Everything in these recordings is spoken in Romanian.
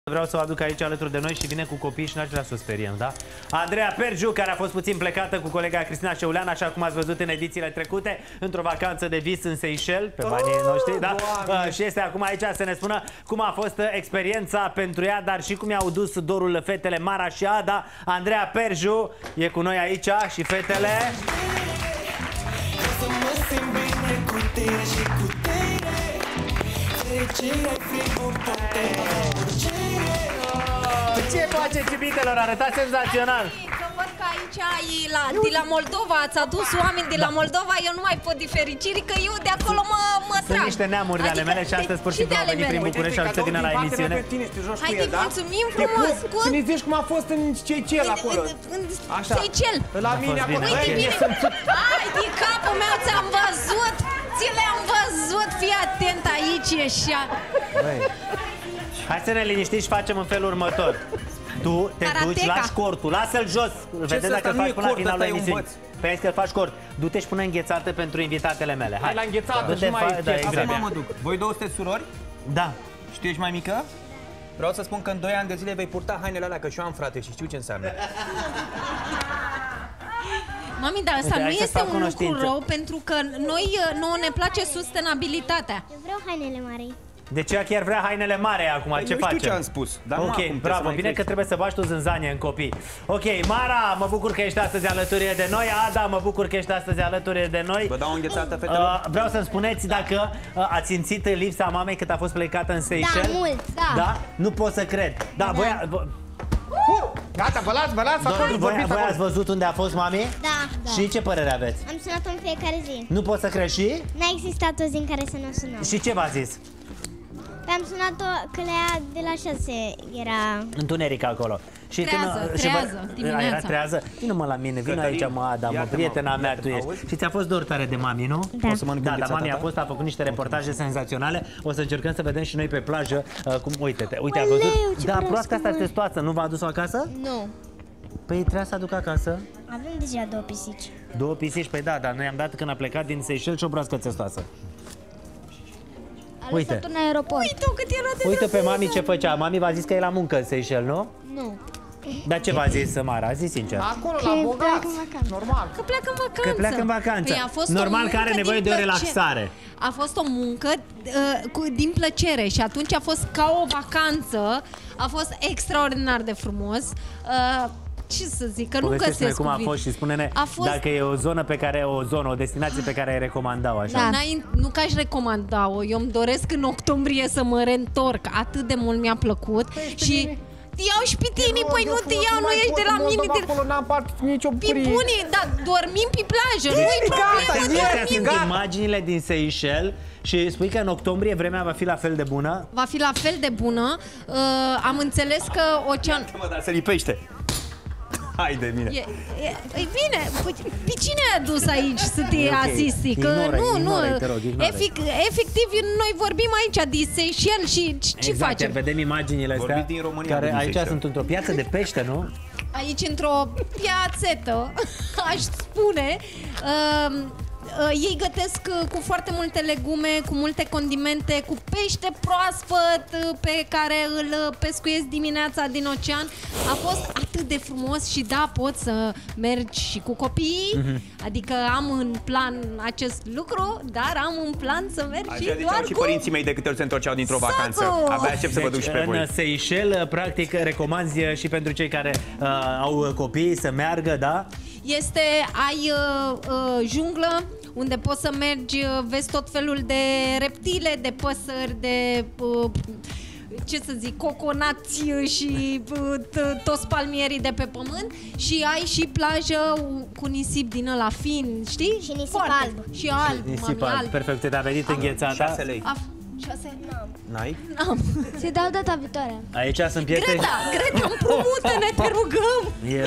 Vreau să o aduc aici alături de noi și vine cu copii și n-aș vrea să o speriem, da? Andreea Perju, care a fost puțin plecată cu colega Cristina Șeulean, așa cum ați văzut în edițiile trecute, într-o vacanță de vis în Seychelles, pe banii noștri, da? Și este acum aici să ne spună cum a fost experiența pentru ea, dar și cum i-au dus dorul fetele Mara și Ada. Andreea Perju e cu noi aici și fetele... Ce faceți, iubitelor? Arătați senzațional! Că văd că aici de la Moldova ați adus oameni de la Moldova. Eu nu mai pot difericiri, că eu de acolo mă trag. Sunt niște neamuri de ale mele și astăzi pur și simplu au venit prin București și au să vină la emisiune. Haide, mulțumim frumos! Să ne zici cum a fost în Seychelles acolo. În Seychelles. La mine acolo. Uite bine! Hai, din capul meu ți-am văzut! Ți le-am văzut! Fii atent aici, așa! Hai să ne liniștim și facem în felul următor. Tu te duci la șcortul, lasă-l jos. Vedeți dacă îl faci până la finalul emisiunii. Păi că îl faci scurt. Du-te și pune înghețată pentru invitatele mele. Hai, la înghețată și mai exact. Mă duc. Voi două sunteți surori? Da. Și tu ești mai mică? Vreau să spun că în 2 ani de zile vei purta hainele alea, că și eu am frate și știu ce înseamnă. Mami, dar asta nu este un lucru rău, pentru că nouă ne place sustenabilitatea. Eu vreau hainele mari. Deci ea chiar vrea hainele mari acum, ce facem? Eu știu ce am spus. Dar ok, bravo, bine că trebuie să bași tu zânzanie în copii. Ok, Mara, mă bucur că ești astăzi alături de noi. Ada, mă bucur că ești astăzi alături de noi. Vă dau o înghețată, fetelor? Vreau să-mi spuneți dacă ați simțit lipsa mamei cât a fost plecată în Seychelles. Da, mult, da. Da? Nu pot să cred. Da, Gata, vă las acolo. Voi ați văzut unde a fost mami? Da. Și ce părere aveți? Am sunat-o în fiecare zi. Nu pot să cred și? N-a existat o zi în care să nu o sunăm. Și ce v-a zis? Am sunat-o că la de la 6 era... Întuneric acolo. Și trează dimineața. Trează. Vină-mă la mine, vină aici, mă, Ada, mă, prietena mea tu ești. Și ți-a fost dor tare de mami, nu? Da. Da, dar mami a făcut niște reportaje senzaționale. O să încercăm să vedem și noi pe plajă cum, uite, ai văzut? Da, proastă asta testoasă, nu v-a adus-o acasă? Nu. Păi trebuia să aduc acasă. Avem deja 2 pisici. 2 pisici, păi da, dar noi am dat când a plecat din Seychelles și o broască testoasă. Uite. În aeroport. Uite-o cât era de Uite pe mami ce făcea. Mami v-a zis că e la muncă în Seychelles, nu? Nu. Dar ce v-a zis, Mara? Zi sincer. Acolo, la bogați. Normal. Că pleacă în vacanță. Că pleacă în vacanță. Păi a fost normal că are nevoie de o relaxare. A fost o muncă din plăcere și atunci a fost ca o vacanță. A fost extraordinar de frumos. Ce să zic, că nu găsesc cum a fost și spune-ne dacă e o zonă o destinație pe care ai recomanda-o așa. Da. Nu că aș recomanda-o, eu îmi doresc în octombrie să mă reîntorc, atât de mult mi-a plăcut și iau și pe tine, păi nu te iau, nu ești de la mine. Acolo n-am part nicio prie. Bune, dar dormim pe plajă, nu-i problemă, dormim. Sunt imaginile din Seychelles și spui că în octombrie vremea va fi la fel de bună? Va fi la fel de bună, am înțeles că ocean... Dar se lipește. Hai de mine. E bine, pe cine ai adus aici să te asisti? Că efectiv noi vorbim aici de Seychelles și ce facem? Exact, vedem imaginile astea care aici sunt într-o piață de pește, nu? Aici într-o piațetă, aș spune. Ei gătesc cu foarte multe legume, cu multe condimente, cu pește proaspăt pe care îl pescuiesc dimineața din ocean. A fost atât de frumos și da, poți să mergi și cu copiii, adică am în plan acest lucru, dar am în plan să merg și doar și părinții mei de câte ori se întorceau dintr-o vacanță. Abia aștept să vă duc și pe voi. În Seychelles, practic, recomanzi și pentru cei care au copii să meargă, da? Ai junglă, unde poți să mergi, vezi tot felul de reptile, de păsări, de ce să zic, coconați și toți palmierii de pe pământ și ai și plajă cu nisip din ăla fin, știi? Și nisip alb. Și alb, nisip alb. Perfect, te-a venit înghețata. 6 lei. 6? N-ai? N-am. Se dau data viitoare. Aici sunt piețe... Greta, împrumută-ne, te rugăm!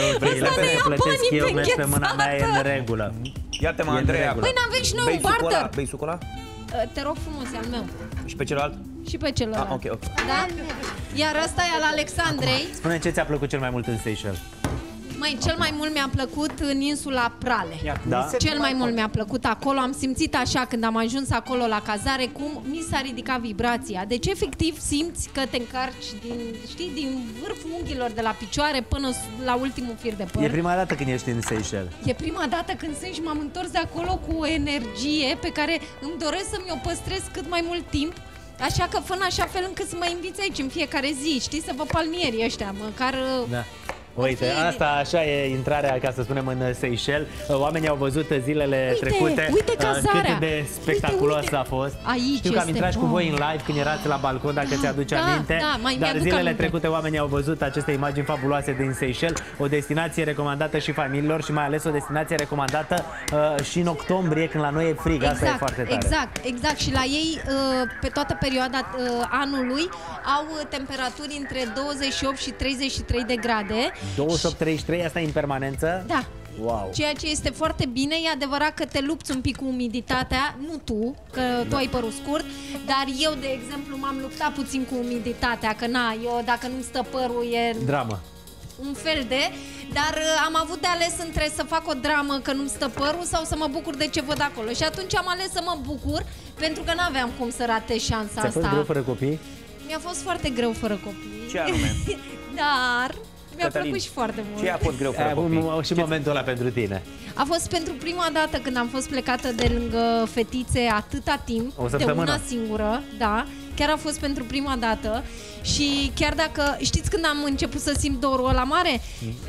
Eu merg pe mâna mea, e în regulă. Iată-mă, Andreea. Păi n-avem și noi un barter. Bei sucola? Te rog frumos, e al meu. Și pe celălalt? Și pe celălalt. Ok. Da? Iar ăsta e al Alexandrei. Spune ce ți-a plăcut cel mai mult în Seychelles. Măi, cel mai mult mi-a plăcut în insula Prale. Da? Cel mai mult mi-a plăcut acolo. Am simțit așa când am ajuns acolo la cazare cum mi s-a ridicat vibrația. Deci efectiv simți că te încarci din vârful unghiilor de la picioare până la ultimul fir de păr. E prima dată când ești în Seychelles. E prima dată când sunt și m-am întors de acolo cu o energie pe care îmi doresc să-mi o păstrez cât mai mult timp. Așa că fă în așa fel încât să mă inviți aici în fiecare zi, știi, să vă palmierii ăștia, măcar... Da. Uite, asta așa e intrarea, ca să spunem, în Seychelles. Oamenii au văzut zilele trecute uite cazarea. cât de spectaculos Uite. a fost. Aici Știu că am este, intrat și cu voi în live când erați la balcon, dacă ți-aduce aminte. mai Dar mi-aduc zilele aminte. trecute oamenii au văzut aceste imagini fabuloase din Seychelles, o destinație recomandată și familiilor și mai ales o destinație recomandată și în octombrie, când la noi e frig. Asta e foarte tare. Exact. Și la ei, pe toată perioada anului, au temperaturi între 28 și 33 de grade. 28-33, asta e în permanență? Da. Wow. Ceea ce este foarte bine, e adevărat că te lupți un pic cu umiditatea, nu tu, că tu ai părul scurt, dar eu, de exemplu, m-am luptat puțin cu umiditatea, că eu, dacă nu-mi stă părul, e Dramă. un fel de, dar am avut de ales între să fac o dramă că nu-mi stă părul sau să mă bucur de ce văd acolo. Și atunci am ales să mă bucur, pentru că n-aveam cum să ratez șansa Ți-a fost asta. greu fără copii? Mi-a fost foarte greu fără copii. Ce anume? Dar mi-a Cătălin, plăcut și foarte mult. Ce a fost greu fără copii? Și momentul ăla pentru tine. A fost pentru prima dată când am fost plecată de lângă fetițe atâta timp, O de săptămână. una singură, da. Chiar a fost pentru prima dată și chiar dacă, știți când am început să simt dorul ăla mare?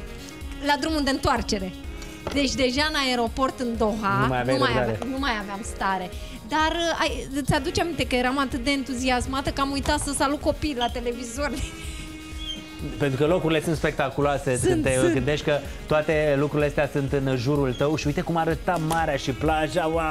La drumul de întoarcere. Deci deja în aeroport în Doha nu mai aveam stare. Dar îți aduce aminte că eram atât de entuziasmată că am uitat să salut copiii la televizor. Pentru că locurile sunt spectaculoase, când te gândești că toate lucrurile astea sunt în jurul tău și uite cum arăta marea și plaja, wow!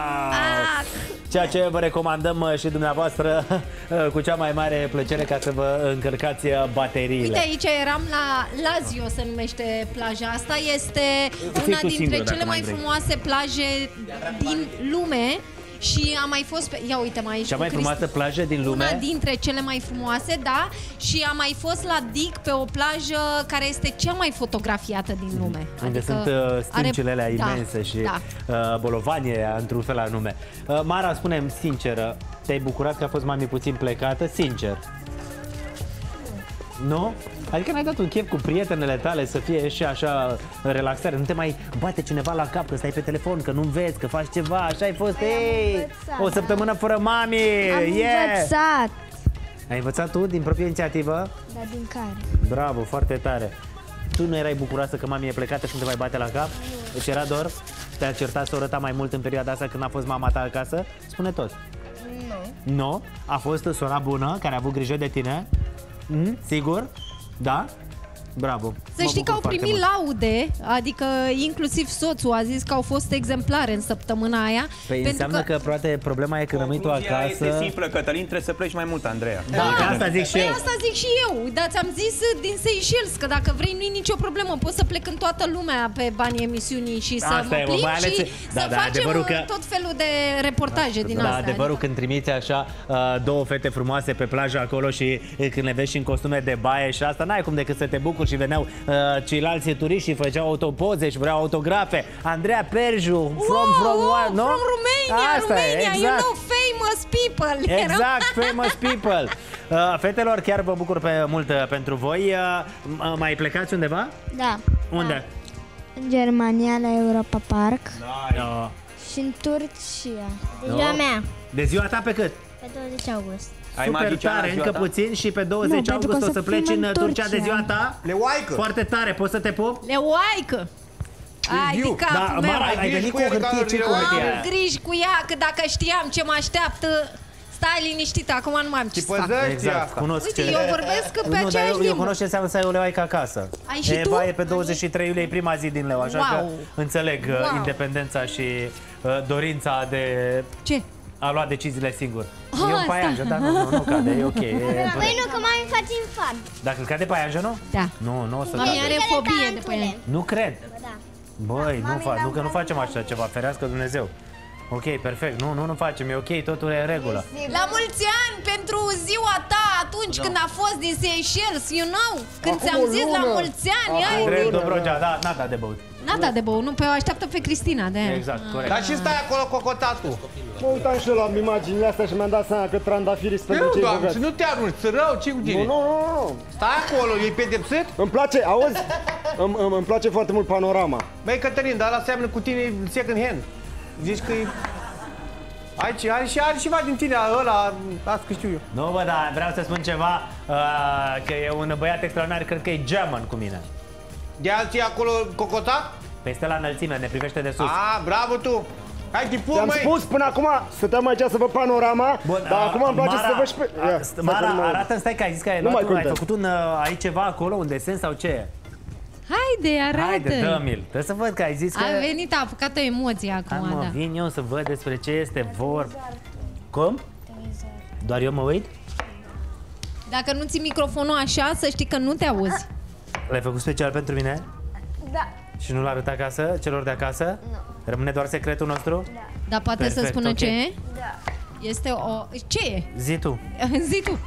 Ceea ce vă recomandăm și dumneavoastră cu cea mai mare plăcere ca să vă încărcați bateriile. Uite, aici eram la Lazio, se numește plaja asta, este una dintre cele mai frumoase plaje din lume. Și am mai fost pe... Ia uite-mă aici. Cea mai frumoasă plajă din lume? Una dintre cele mai frumoase, da. Și am mai fost la Dig, pe o plajă care este cea mai fotografiată din lume. Unde adică sunt stâncile alea da, imense și da. bolovanie, într-un fel anume. Mara, spune-mi sinceră, te-ai bucurat că a fost mami puțin plecată? Sincer. Nu? Adică n-ai dat un chef cu prietenele tale să fie și așa relaxare, nu te mai bate cineva la cap că stai pe telefon, că nu vezi, că faci ceva, așa ai fost, o săptămână fără mami! Am învățat. Ai învățat tu din proprie inițiativă? Da, din care? Bravo, foarte tare. Tu nu erai bucuroasă că mami e plecată și nu te mai bate la cap? Deci era dor? Te-a certat sora ta mai mult în perioada asta când a fost mama ta acasă? Spune tot. Nu. Nu? A fost sora bună care a avut grijă de tine? Sigur? Da? Bravo. Să știi că au primit laude, adică inclusiv soțul a zis că au fost exemplare în săptămâna aia. Păi înseamnă că poate problema e că rămâi tu acasă. Este simplă, Cătălin, trebuie să pleci mai mult, Andreea. Da, asta zic și eu. Asta zic și eu, dar ți-am zis din Seychelles că dacă vrei nu e nicio problemă, poți să plec în toată lumea pe banii emisiunii și să Asta mă plimb și să facem tot felul de reportaje din astea. Adevărul când trimiți așa două fete frumoase pe plajă acolo și când le vezi și în costume de baie și asta, n-ai cum decât să te bucuri și veneau ceilalți turiști și făceau autopoze și vreau autografe. Andreea Perju, from Romania, exact. you know, famous people. Exact, famous people. Fetelor, chiar vă bucur mult pentru voi. Mai plecați undeva? Da. Unde? În Germania, la Europa Park. Da. Și în Turcia. De ziua mea. De ziua ta pe cât? Pe 20 august. Super tare, încă puțin și pe 20 august o să pleci în Turcia de ziua ta? Leoaică! Foarte tare, poți să te pup? Leoaică! Ai de capul meu! Mara, ai venit cu o hârtie, ce cu hârtie? Am griji cu ea, că dacă știam ce mă așteaptă, stai liniștită, acum nu mai am ce să fac. Exact, cunosc. Uite, eu vorbesc pe aceeași Eu limbă. cunosc ce înseamnă să ai o leoaică acasă. Ai și tu? Eva e pe 23 iulie, e prima zi din leu, așa că înțeleg independența și dorința de a lua deciziile singur. E un paianjen, dar nu cade, e ok. Păi nu, că mami face infart. Dacă îl cade paianjenul? Da. Nu o să... Mami are fobie de paianjen. Nu cred. Da. Băi, nu că nu facem așa ceva, ferească Dumnezeu. Ok, perfect. Nu facem, e ok, totul e în regulă. La mulți ani pentru ziua ta atunci când a fost din Seychelles, you know? Când Acum ți-am o zis la lună. mulți ani, ai Andrei din... Dobrogea, da, n-a dat de băut. N-a dat de bău, nu, pe o așteaptă pe Cristina, de aia. Exact, corect. Dar și stai acolo cocotatul. Mă uitam și eu la imaginile astea și mi-am dat seama că trandafirii sunt pentru Nu, cei doamne, bogați. să nu te arunci, să rău, ce cu tine? Nu. Stai acolo, e pedepsit? Îmi place, auzi? Îmi place foarte mult panorama. Băi, Cătălin, dar ăla seamănă cu tine second hand. Zici că e... Aici are ceva din tine, ăla, las că știu eu. Nu, bă, dar vreau să spun ceva, că e un băiat extraordinar, cred că e German cu mine. De alții acolo cocotat? Păi stă la înălțime, ne privește de sus. Bravo tu! Hai, tipu, Ți-am măi! spus până acum, stăteam aici să văd panorama, Bun, dar acum îmi place Mara, să văd și pe... Ia, Mara, arată-mi, stai că ai zis că ai Nu mai luat, ai contează. făcut ai ceva acolo, un desen sau ce? Haide, arată! Haide, dă-mi-l. Trebuie să văd că ai zis că... A venit, a apucat o emoție Hai, acum, mă, da. vin eu să văd despre ce este vorba. Cum? Doar eu mă uit? Dacă nu ții microfonul așa, să știi că nu te auzi. L-ai făcut special pentru mine? Da. Și nu l-a arătat acasă, celor de acasă? Nu. Rămâne doar secretul nostru? Da. Dar poate să Perfect, spună ok. ce e? Da. Este o... Ce e? Zi tu. Zi tu.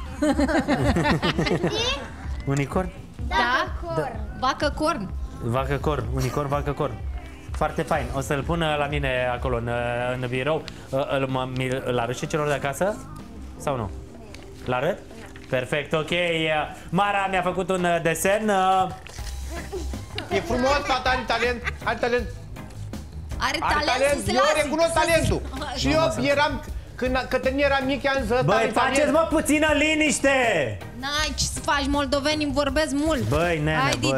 Unicorn? Da? Vacă corn. Vacă corn. Unicorn, vacă corn. Foarte fain. O să-l pun la mine acolo, în birou. Îl arăt și celor de acasă? Sau nu? L-arăt? Perfect, ok. Mara mi-a făcut un desen. E frumos, tata, are talent, are talent. Are Are talent, talent, să se eu lase. recunosc talentul. Și eu eram, când Cătălin era mic, i-am zis, Băi, faceți mă puțină liniște! N-ai ce să faci, moldovenii vorbesc mult. Băi, nene, Hai, băi.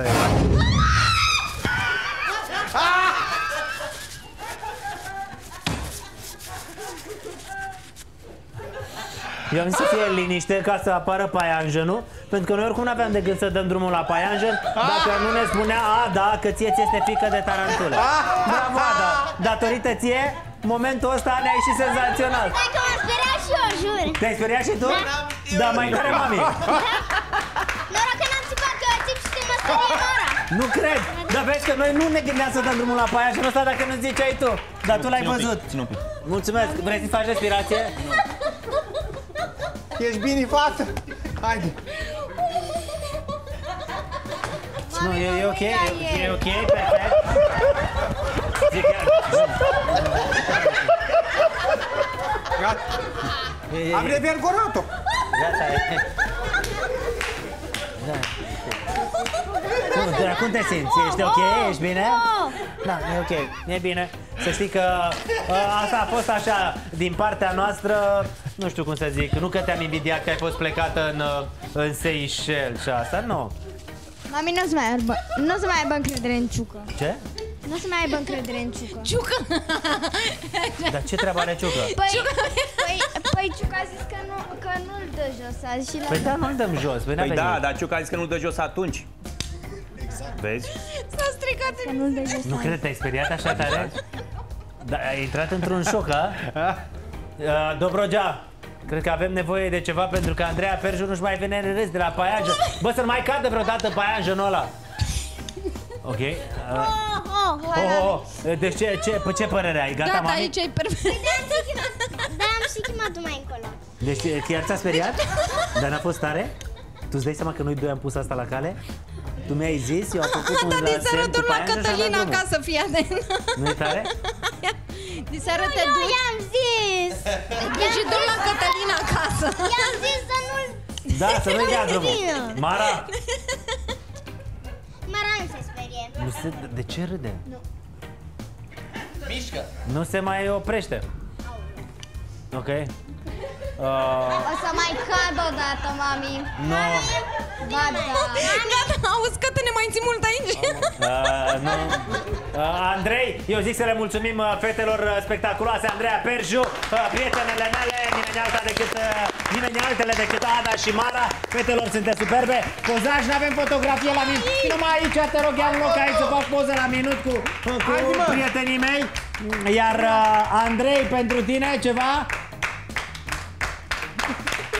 Eu am zis să fie liniște ca să apară paianjenul, pentru că noi oricum nu aveam de gând să dăm drumul la paianjen dacă nu ne spunea, da, că ție ți este frică de tarantulă. Bravo, Ada! Datorită ție, momentul ăsta ne-a ieșit senzațional. Stai că m-am speriat și eu, jur. Te-ai speriat și tu? Da, mai tare, mami. Noroc că n-am țipat că eu țip și te mă sperie Nora. Nu cred, dar vezi că noi nu ne gândeam să dăm drumul la paianjenul ăsta dacă nu ziceai tu. Dar tu l-ai văzut. Ține un pic. Mulțumesc, vrei să faci respirație? Ești bine, fată? Haide. Nu, e ok, e ok, perfect. Zic chiar. Gata. Am revergorat-o. Gata, e. Da. Cum te simți? Ești ok? Ești bine? Da, e ok, e bine. Să știi că asta a fost așa din partea noastră, nu știu cum să zic, nu că te-am invidiat că ai fost plecată în Seychelles și asta, nu. Mami, nu o să mai aibă încredere în Ciucă. Ce? Nu o să mai aibă încredere în Ciucă. Ciucă. Dar ce treabă are Ciucă? Păi Ciucă a zis că nu-l dă jos azi și Păi da, nu-l dăm jos. Păi da, dar Ciucă a zis că nu-l dă jos atunci. Vezi? S-a stricat. că nu-l dă jos Nu cred, te-ai speriat așa tare? Da, ai intrat într-un șoc, a? Dobrogea, cred că avem nevoie de ceva pentru că Andreea Perju nu-și mai vine în râs de la paianjen. Bă, să nu mai cadă vreodată paianjenul ăla. Ok. Deci ce părere ai? Gata, Gata, mami? aici e perfect. Da, am și chemat mai încolo. Deci chiar ți-a speriat? Dar n-a fost tare? Tu-ți dai seama că noi doi am pus asta la cale? Tu mi-ai zis, eu am făcut un Da, din seară semn cu duc la paianjen și am dat Cătălina drumul. acasă, fii atent. Nu-i tare? Din seară te Eu duci i-am zis! și duc la Cătălina acasă. I-am zis să nu-l... Da, să nu-i dea drumul. Bine. Mara! Mara nu se sperie. Nu se, de ce râde? Nu. Mișcă. Nu se mai oprește. Ok. O să mai cad odată, mami. Nu. Ba da. Gata, auzi că te ne mai ții mult aici. Nu. Andrei, eu zic să le mulțumim fetelor spectaculoase, Andreea Perju, prietenele mele, nimeni altele decât Ada și Mara. Fetelor, sunteți superbe. Pozaj, n-avem fotografie la minut. Numai aici, te rog, ia un loc aici să fac poză la minut cu prietenii mei. Iar Andrei, pentru tine ceva?